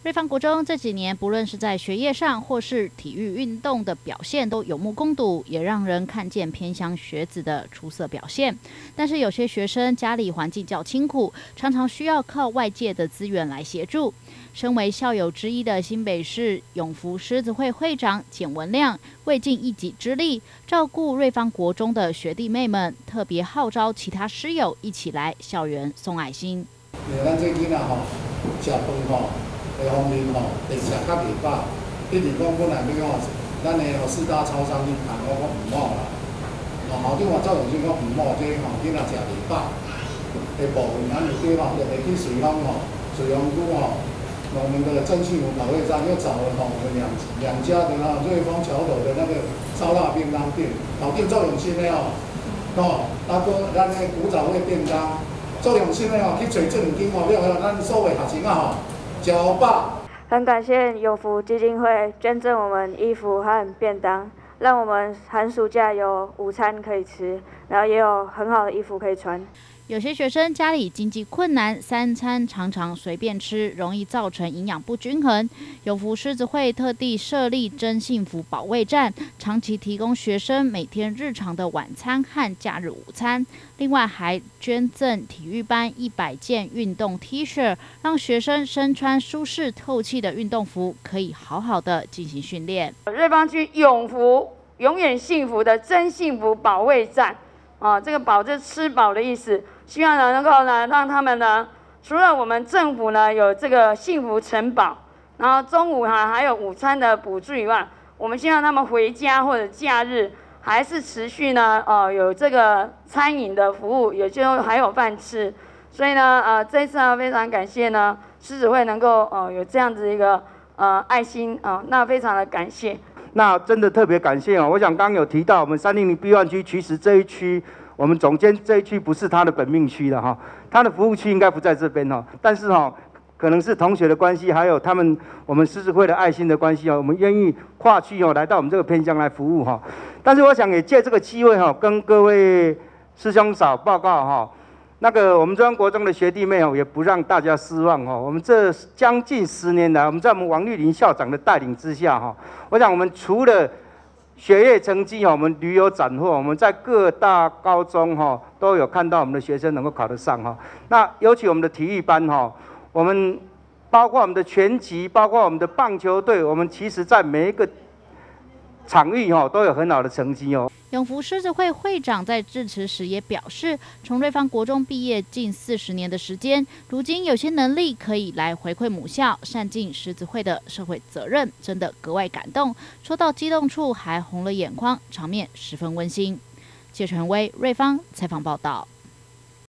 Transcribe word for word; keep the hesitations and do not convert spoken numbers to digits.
瑞芳国中这几年，不论是在学业上或是体育运动的表现，都有目共睹，也让人看见偏乡学子的出色表现。但是有些学生家里环境较清苦，常常需要靠外界的资源来协助。身为校友之一的新北市永福狮子会会长简文亮，为尽一己之力，照顾瑞芳国中的学弟妹们，特别号召其他师友一起来校园送爱心。 咱这囡仔吼，食饭吼。 个方面吼，会食较袂饱。比如讲，本来要吼，咱的吼四大超商去谈，我讲唔好啦。哦，校长话照样先讲唔好，这吼囡仔食袂饱。的部分，咱有啲吼，就会去水乡吼，水乡区吼，我们的正幸福保卫站又找了吼我们两两家的哈瑞丰桥头的那个烧腊便当店，老店做用心的哦，哦，啊个咱的古早味便当，做用心的哦，去找这两间吼，了后咱所有学生啊吼。 交吧。 很感谢永福基金会捐赠我们衣服和便当，让我们寒暑假有午餐可以吃，然后也有很好的衣服可以穿。 有些学生家里经济困难，三餐常常随便吃，容易造成营养不均衡。永福狮子会特地设立真幸福保卫战，长期提供学生每天日常的晚餐和假日午餐。另外还捐赠体育班一百件运动 T 恤，让学生身穿舒适透气的运动服，可以好好的进行训练。 瑞芳区永福永远幸福的真幸福保卫战。 啊，这个饱就是吃饱的意思，希望呢能够呢让他们呢，除了我们政府呢有这个幸福城堡，然后中午哈还有午餐的补助以外，我们希望他们回家或者假日还是持续呢，呃有这个餐饮的服务，也就还有饭吃。所以呢，呃这一次呢非常感谢呢狮子会能够呃有这样子一个呃爱心啊、呃，那非常的感谢。 那真的特别感谢哦！我想刚刚有提到，我们三零零 B 一区，其实这一区我们总监这一区不是他的本命区的哈，他的服务区应该不在这边哈。但是哈，可能是同学的关系，还有他们我们狮子会的爱心的关系哦，我们愿意跨区哦来到我们这个偏乡来服务哈。但是我想也借这个机会哈，跟各位师兄嫂报告哈。 那个我们中央国中的学弟妹哦，也不让大家失望哦。我们这将近十年来，我们在我们王玉林校长的带领之下哈，我想我们除了学业成绩哦，我们屡有斩获，我们在各大高中哈都有看到我们的学生能够考得上哈。那尤其我们的体育班哈，我们包括我们的拳击，包括我们的棒球队，我们其实在每一个场域哈都有很好的成绩哦。 永福狮子会会长在致辞时也表示，从瑞芳国中毕业近四十年的时间，如今有些能力可以来回馈母校，善尽狮子会的社会责任，真的格外感动。说到激动处还红了眼眶，场面十分温馨。谢传威，瑞芳采访报道。